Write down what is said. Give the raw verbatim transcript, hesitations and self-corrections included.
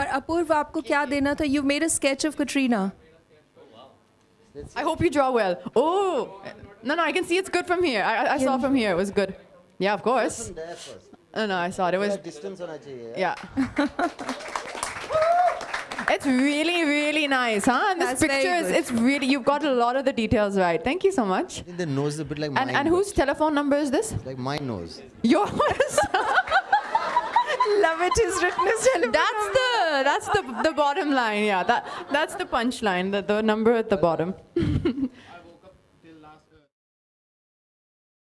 अपूर्व आपको क्या देना था? You made a sketch of Katrina. I hope you draw well. Oh, no, no, I can see it's good from here. I, I saw from here. It was good. Yeah, of course. From there first. No, no, I saw it. It was. Distance hona chahiye. Yeah. It's really, really nice, huh? And this That's very picture is, good. it's really, you've got a lot of the details right. Thank you so much. I think the nose is a bit like And, mine. and whose telephone number is this? It's like my nose. Yours. Love it. His written his telephone That's the, that's the, the bottom line. Yeah, that, that's the punchline, the, the number at the bottom.